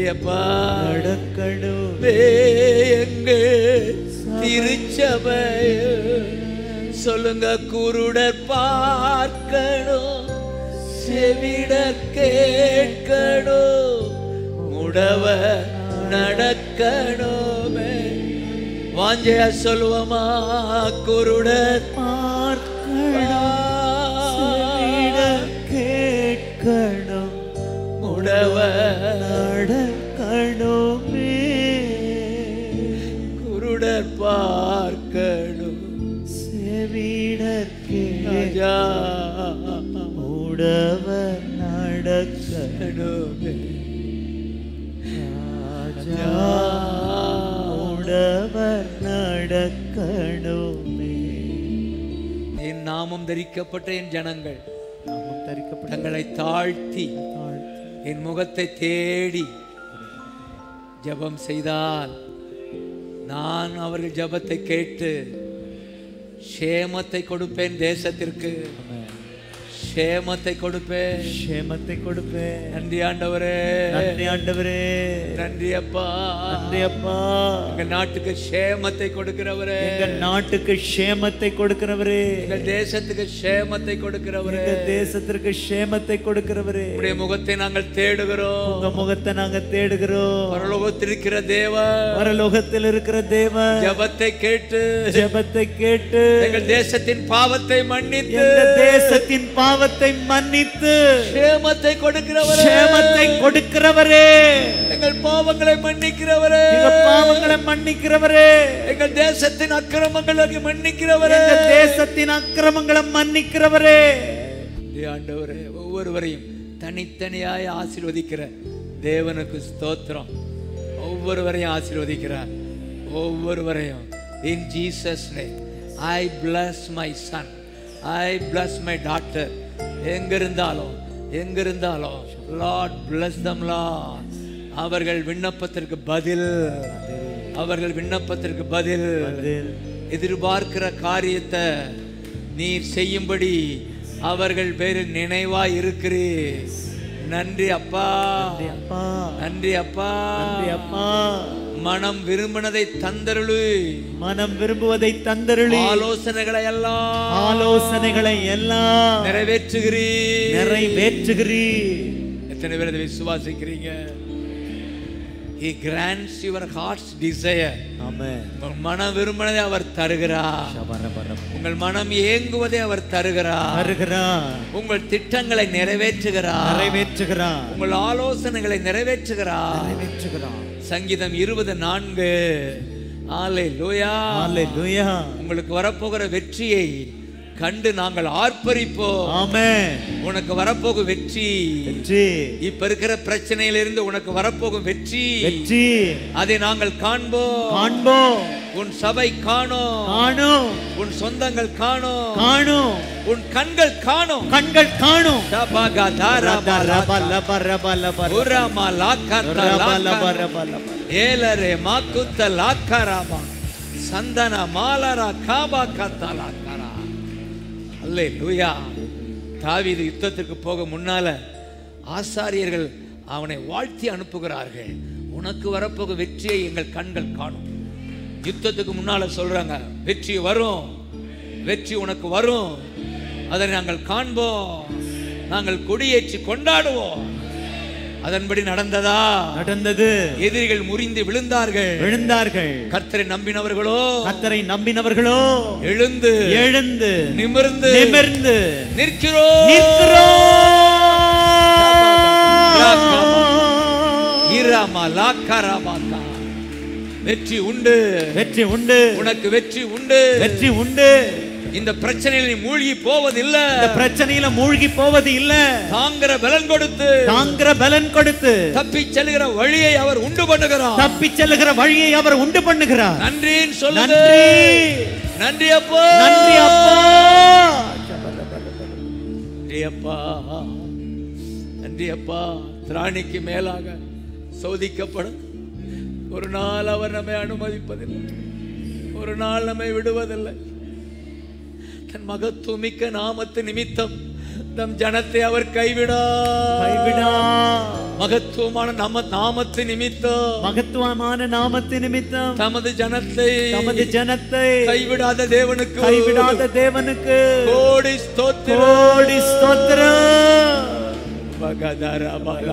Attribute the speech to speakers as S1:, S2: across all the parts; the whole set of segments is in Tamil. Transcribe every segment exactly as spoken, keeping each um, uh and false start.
S1: அப்பா
S2: நடக்கணுமே
S1: எங்கள் திருச்சபை சொல்லுங்க. குருடர் பார்க்கணும், செவிடர் கேட்கணும், முடவர் நடக்கணுமே. வாஞ்சையா சொல்லுவோமா? குருடர்
S2: பார்க்கணும், கேட்கணும்,
S1: முடவர்
S2: நடக்கணுமே.
S1: குருடர் பார்க்கணும்,
S2: செவிடர் கேட்கணும், முடவர் நடக்கணுமே. முடவர் நடக்கணுமே.
S1: என் நாமம் தரிக்கப்பட்ட என் ஜனங்கள்
S2: நாமம் தரிக்கப்பட்ட
S1: தங்களை தாழ்த்தி என் முகத்தை தேடி ஜெபம் செய்தால் நான் அவர்கள் ஜெபத்தை கேட்டு சேமத்தை கொடுப்பேன். தேசத்திற்கு சேமத்தை கொடுப்பேன்,
S2: சேமத்தை கொடுப்பேன்.
S1: நன்றி ஆண்டவரே,
S2: நன்றி ஆண்டவரே,
S1: நன்றி அப்பா,
S2: நன்றி அப்பா.
S1: எங்கள் நாட்டுக்கு சேமத்தை கொடுக்கிறவரே,
S2: எங்கள் நாட்டுக்கு சேமத்தை கொடுக்கிறவரே,
S1: எங்கள் தேசத்துக்கு சேமத்தை கொடுக்கிறவரே,
S2: எங்கள் தேசத்திற்கு சேமத்தை கொடுக்கிறவரே.
S1: உம்முடைய முகத்தை நாங்கள் தேடுகிறோம்,
S2: உங்க முகத்தை நாங்க தேடுகிறோம்.
S1: பரலோகத்தில் இருக்கிற தேவன்,
S2: பரலோகத்தில் இருக்கிற தேவன்
S1: ஜெபத்தை கேட்டு
S2: ஜெபத்தை கேட்டு
S1: எங்கள் தேசத்தின் பாவத்தை மன்னித்து
S2: எங்கள் தேசத்தின் பாவத்தை மன்னித்து
S1: சேமத்தை கொடுக்கிறவரே,
S2: சேமத்தை கொடுக்கிறவரே,
S1: எங்கள் பாவங்களை மன்னிக்கிறவரே,
S2: எங்கள் பாவங்களை மன்னிக்கிறவரே,
S1: எங்கள் தேசத்தின் அக்கிரமங்களை மன்னிக்கிறவரே,
S2: எங்கள் தேசத்தின் அக்கிரமங்களை மன்னிக்கிறவரே.
S1: ஆண்டவரே, ஒவ்வொருவரையும் தனித்தனியாய் ஆசீர்வதிக்கிற தேவனுக்கு ஸ்தோத்திரம். ஒவ்வொருவரையும் ஆசீர்வதிக்கிறார், ஒவ்வொருவரையும். In Jesus name I bless my son, I bless my daughter. எங்க இருந்தாலும் எங்க இருந்தாலும் Lord bless them Lord. அவர்கள் விண்ணப்பத்திற்கு பதில், அவர்கள் விண்ணப்பத்திற்கு பதில், எதிர்பார்க்கிற காரியத்தை நீர் செய்யும்படி அவர்கள் பேரில் நினைவாய் இருக்கிறீர். நன்றி அப்பா, நன்றி அப்பா,
S2: நன்றி அப்பா.
S1: மனம் விரும்பினதை தந்தருளு,
S2: மனம் விரும்புவதை தந்தருளி,
S1: ஆலோசனைகளை எல்லாம்
S2: ஆலோசனைகளை எல்லாம்
S1: நிறைவேற்றுகிறீ
S2: நிறைவேற்றுகிறீ.
S1: எத்தனை பேர் அதை விசுவாசிக்கிறீங்க? He grants your heart's desire.
S2: ஆமென்.
S1: உங்கள் மனம் விரும்பினதை அவர் தருகிறார். உங்கள் மனம் ஏங்குவதை அவர் தருகிறார்.
S2: தருகிறார்.
S1: உங்கள் திட்டங்களை நிறைவேற்றுகிறார்.
S2: நிறைவேற்றுகிறார்.
S1: உங்கள் ஆலோசனைகளை நிறைவேற்றுகிறார்.
S2: நிறைவேற்றுகிறார்.
S1: சங்கீதம் இருபது நான்கு. அல்லேலூயா,
S2: அல்லேலூயா.
S1: உங்களுக்கு வரப்போகிற வெற்றியை கண்டு நாங்கள் ஆர்ப்பரிப்போம்.
S2: ஆமென்.
S1: உனக்கு வரப்போகும் வெற்றி,
S2: வெற்றி,
S1: இப்ப இருக்கிற பிரச்சனையிலிருந்து உனக்கு வரப்போகும் வெற்றி,
S2: வெற்றி, அதை
S1: நாங்கள் காண்போம்
S2: காண்போம்.
S1: உன் சபை காணும்,
S2: காணும்.
S1: உன் சொந்தங்கள் காணும்,
S2: காணும்.
S1: உன் கண்கள் காணும்,
S2: கண்கள் காணும்.
S1: தபகா தாரபா
S2: ரபா ரபா லபா
S1: உரமா லாக்கத்தா
S2: ரபா லபா
S1: லாக்கா
S2: ரபா லபா
S1: ஏலரே மாக்குத்த லாக்கராபா சந்தன மாலரா காபா கத்தா லாக்கரா. அல்லேலூயா. தாவீது யுத்தத்திற்கு போக முன்னால ஆசாரியர்கள் அவனை வாழ்த்தி அனுப்புகிறார்கள். உனக்கு வரப்போக வெற்றியை எங்கள் கண்கள் காணும். யுத்தத்துக்கு முன்னால சொல்றாங்க, வெற்றி வரும், வெற்றி உனக்கு வரும், அதை நாங்கள் காண்போம், நாங்கள் கொடியேற்றி கொண்டாடுவோம். அதன்படி நடந்ததா?
S2: நடந்தது.
S1: எதிரிகள் முறிந்து விழுந்தார்கள்,
S2: விழுந்தார்கள்.
S1: கர்த்தரை நம்பினவர்களோ,
S2: கர்த்தரை நம்பினவர்களோ
S1: எழுந்து
S2: எழுந்து
S1: நிமிர்ந்து
S2: நிமிர்ந்து
S1: நிற்கிறோம்
S2: நிற்கிறோம்.
S1: வெற்றி உண்டு,
S2: வெற்றி உண்டு,
S1: உனக்கு வெற்றி உண்டு,
S2: வெற்றி உண்டு.
S1: இந்த பிரச்சனையில் நீ மூழ்கி போவதில்லை,
S2: இந்த பிரச்சனையில மூழ்கி போவது இல்ல.
S1: தாங்கிற பலன் கொடுத்து,
S2: தாங்கிற பலன் கொடுத்து
S1: தப்பி செல்கிற வழியை அவர் உண்டு பண்ணுகிறார்.
S2: தப்பி செல்கிற வழியை அவர் உண்டு பண்ணுகிறார்.
S1: நன்றின்னு சொல்லுங்க.
S2: நன்றி,
S1: நன்றி அப்பா,
S2: நன்றி அப்பா,
S1: நன்றி அப்பா, நன்றி அப்பா. திராணிக்கு மேலாக சோதிக்கப்படும் ஒரு நாள் அவர் நம்மை அனுமதிப்பதில்லை, ஒரு நாள் நம்மை விடுவதில்லை. தன் மகத்துவமிக்க நாமத்து நிமித்தம் தம் ஜனத்தை அவர் கைவிடா
S2: கைவிடா
S1: மகத்துவமான நம நாமத்து நிமித்தம்
S2: மகத்துவமான நாமத்து நிமித்தம்
S1: தமது ஜனத்தை
S2: தமது ஜனத்தை
S1: கைவிடாத தேவனுக்கு
S2: கைவிடாத தேவனுக்கு
S1: கோடி ஸ்தோத்திரம்
S2: கோடி ஸ்தோத்திரம்.
S1: பகதரா பாலா.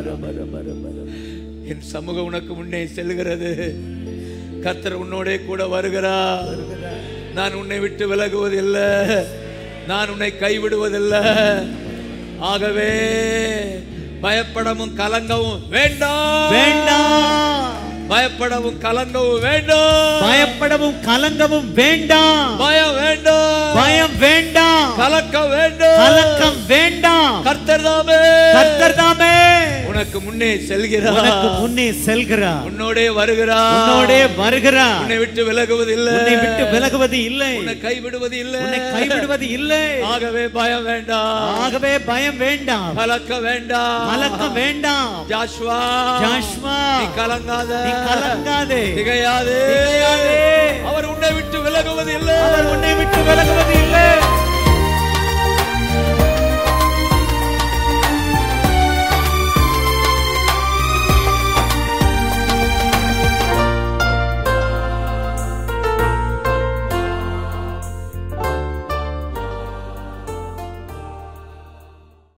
S1: என் சமூகம் உனக்கு முன்னே செல்கிறது. கர்த்தர் உன்னோடே கூட வருகிறார். நான் உன்னை விட்டு விலகுவதில்லை, நான் உன்னை கைவிடுவதில்லை. ஆகவே பயப்படவும் கலங்கவும் வேண்டாம்
S2: வேண்டாம்
S1: பயப்படவும் கலங்கவும் வேண்டாம்
S2: பயப்படவும் கலங்கவும் வேண்டாம்
S1: பயம் வேண்டாம்
S2: பயம் வேண்டாம்
S1: கலக்கம் வேண்டாம்
S2: கலக்கம் வேண்டாம்.
S1: கர்த்தர் தாமே
S2: கர்த்தர் தாமே
S1: உனக்கு முன்னே செல்கிறார்.
S2: உனக்கு முன்னே செல்கிறார்.
S1: உன்னோடே வருகிறார்.
S2: உன்னோடே வருகிறார்.
S1: உன்னை விட்டு விலகுவது இல்லை.
S2: உன்னை விட்டு விலகுவது இல்லை.
S1: உன்னை கைவிடுவது இல்லை.
S2: உன்னை கைவிடுவது இல்லை.
S1: ஆகவே பயம் வேண்டாம்.
S2: ஆகவே பயம் வேண்டாம்.
S1: கலக்கம் வேண்டாம்.
S2: கலக்கம் வேண்டாம்.
S1: ஜாஷ்வா
S2: ஜாஷ்வா
S1: நீ கலங்காத.
S2: நீ கலங்காதே.
S1: திகையாதே.
S2: திகையாதே.
S1: அவர் உன்னை விட்டு விலகுவது இல்லை.
S2: அவர் உன்னை விட்டு விலகுவது இல்லை.